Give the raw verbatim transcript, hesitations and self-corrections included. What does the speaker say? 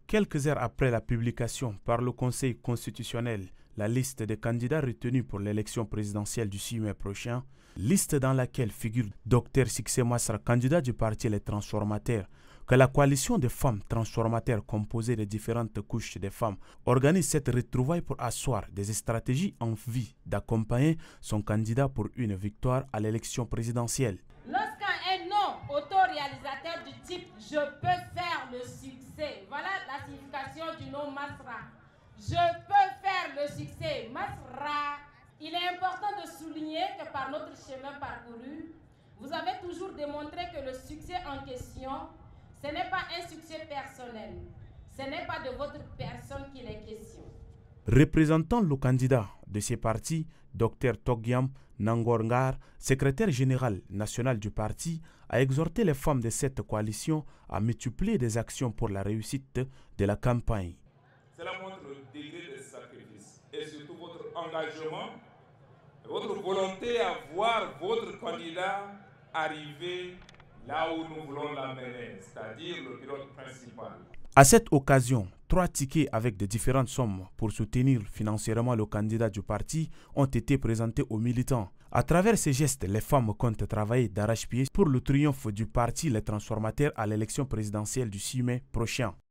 Quelques heures après la publication par le Conseil constitutionnel, la liste des candidats retenus pour l'élection présidentielle du six mai prochain, liste dans laquelle figure Dr Succès Masra, candidat du parti Les Transformateurs, que la coalition des femmes transformateurs composée de différentes couches des femmes organise cette retrouvaille pour asseoir des stratégies en vue d'accompagner son candidat pour une victoire à l'élection présidentielle. Lorsqu'un nom autoréalisateur du type « je peux faire le succès », voilà la signification du nom Masra. Je peux faire le succès, Masra. Il est important de souligner que par notre chemin parcouru, vous avez toujours démontré que le succès en question, ce n'est pas un succès personnel. Ce n'est pas de votre personne qu'il est question. Représentant le candidat de ces partis, Dr Togyam Nangorngar, secrétaire général national du parti, a exhorté les femmes de cette coalition à multiplier des actions pour la réussite de la campagne. Cela montre le degré de sacrifice et surtout votre engagement, votre volonté à voir votre candidat arriver là où nous voulons l'amener, c'est-à-dire le pilote principal. À cette occasion, trois tickets avec de différentes sommes pour soutenir financièrement le candidat du parti ont été présentés aux militants. À travers ces gestes, les femmes comptent travailler d'arrache-pied pour le triomphe du parti Les Transformateurs à l'élection présidentielle du six mai prochain.